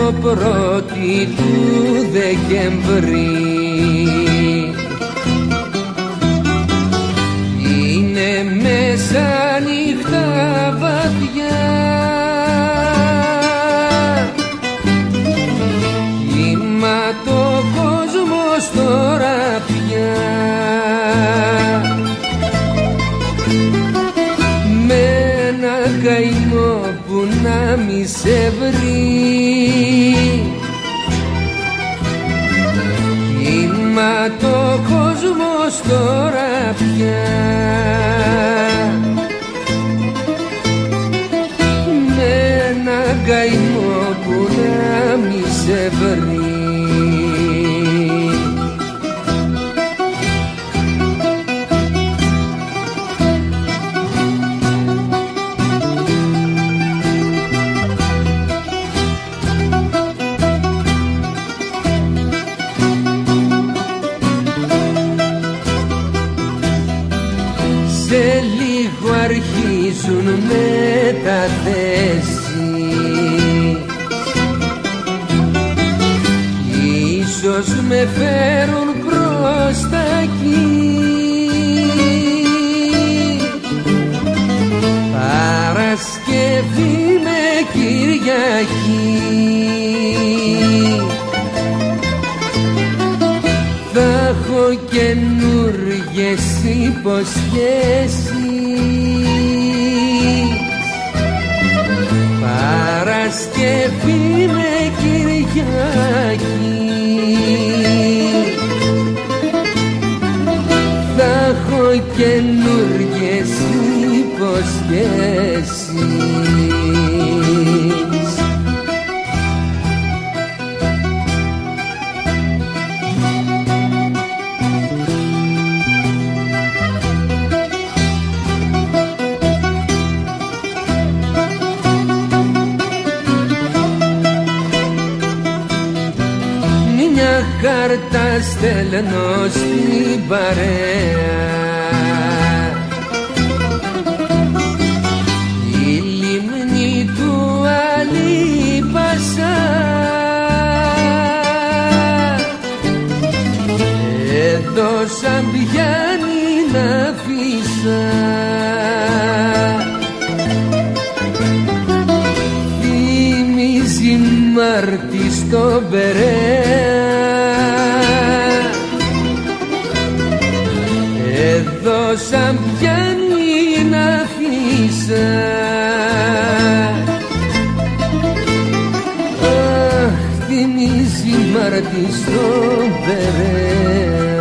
το πρώτη του Δεκεμβρή. Είναι μέσα νύχτα βαθιά, κύμα το κόσμος τώρα πια, με ένα καημό που να μη σε βρει. Κύμα το κόσμος τώρα πια, με ένα καημό που να μη σε βρει. Σε λίγο αρχίζουν μεταθέσεις, ίσως με φέρουν προς τα εκεί. Παρασκευή με Κυριακή θα έχω καινούργιες υποσχέσεις. Παρασκευή με Κυριακή θα έχω καινούργιες υποσχέσεις. Μια κάρτα στέλνω στην παρέα, η λιμνή του Αλίπασσα, εδώ σαν πιάνει να φύσα. Θυμίζει Μάρτη στο Περαία, εδώ σαν πιάνει να φύσα. Αχ, θυμίζει Μάρτη στο Περαία.